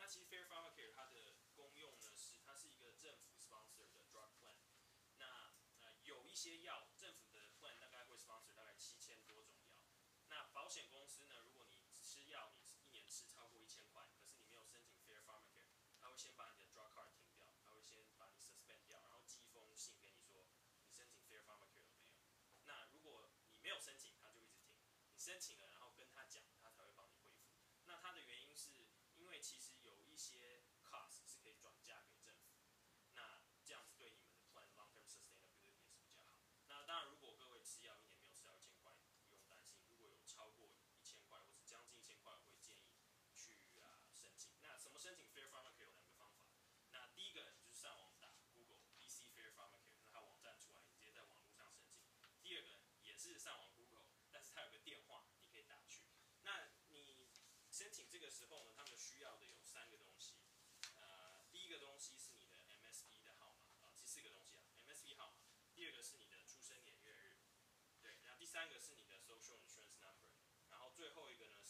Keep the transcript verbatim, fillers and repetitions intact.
那其实 Fair Pharmacare 它的功用呢是，它是一个政府 sponsor 的 drug plan。那呃有一些药，政府的 plan 大概会 sponsor 大概七千多种药。那保险公司呢，如果你吃药，你一年吃超过一千块，可是你没有申请 Fair Pharmacare， 他会先把你的 drug card 停掉，他会先把你 suspend 掉，然后寄一封信给你说，你申请 Fair Pharmacare 了没有？那如果你没有申请，他就一直停。你申请了，然后跟他讲，他才会帮你恢复。那它的原因是因为其实有一些 cost 是可以转嫁给政府，那这样子对你们的 plan long term sustainability 也是比较好。那当然，如果各位吃药一年没有吃到一千块，不用担心。如果有超过一千块或是将近一千块，我会建议去啊、呃、申请。那怎么申请 Fair Pharmacare 有两个方法。那第一个就是上网打 Google B C Fair Pharmacare， 那它网站出来，你直接在网络上申请。第二个也是上网 Google， 但是它有个电话，你可以打去。那你申请这个时候呢，他们需要的有三个东西。呃，第一个东西是你的 M S P 的号码啊，其实四个东西啊 ，M S P 号码。第二个是你的出生年月日，对，然后第三个是你的 Social Insurance Number， 然后最后一个呢